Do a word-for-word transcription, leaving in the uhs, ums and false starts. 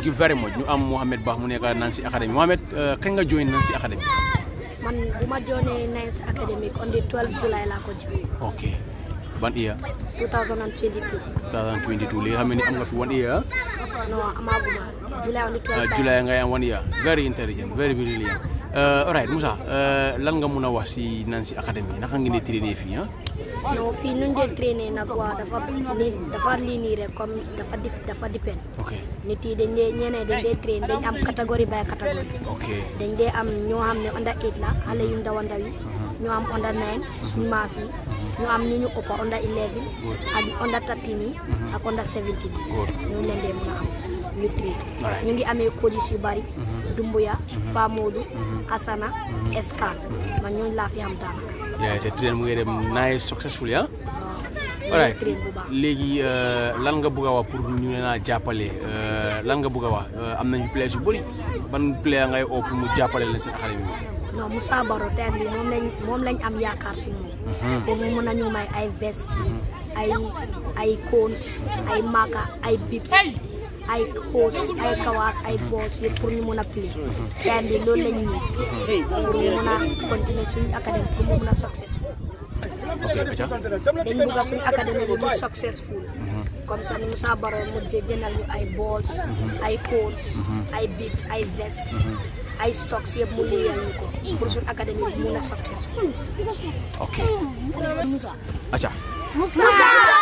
you very much ñu am Mohamed Bah mu nekk Nancy Academy Mohamed kañ nga join Nancy Academy. man bu ma joinee Nancy Academy on the twelfth July laa ko join. ok ban year. two thousand twenty-two. two thousand twenty-two léegi xam ne am nga fi one year. non amaaguma July on the twelfth. July ngay am one year very intelligent very brilliant. alright Musa lan nga mun a wax si Nancy Academy naka ngeen di trainer fii ah. non fii nu ñu dee trainer nag waa dafa nii dafa lii nii rek comme dafa dif dafa dépend. ok nit yi dañ dee ñeneen dañ dee train dañ am catégorie by catégorie. ok dañ dee am ñoo xam ne under eight la xale yu ndaw a ndaw yi. ñoo am under nine suñu maas yi. ñu am ñu ñu ëpp under eleven ak under thirteen yi ak under seventeen yi. ñu leen dee mën a am ñu train. ñu ngi amee coaches yu bari. Dumbuya Pa Modou Asana Escan man ñooñu laa fi am daanaka. yaa te train mu ngi dem nice successful ya. alright léegi lan nga bëgg a wax pour ñu leen a jàppale lan nga bëgg a wax am nañu players yu bëri ban player ngay oo pour mu jàppale leen seen académie bi. non Musa Barrow tey bi moom lañ moom lañ am yaakaar si moom. pour mu mën a ñu may ay vest ay ay cones ay maka ay bips ay hose ay kawaas ay balls yëpp pour ñu mën a play tey bi loolu lañ ñëw pour ñu mën a continuer suñu académie pour mu mën a successful. ok Acha. dañ bëgg suñu académie bi di successful. comme ça ni Musa Barrow mu jëndal ñu ay balls ay cones ay bips ay vest ay stocks yëpp mu liyal ñu ko pour suñu académie bi mën a successful. ok Acha. Musa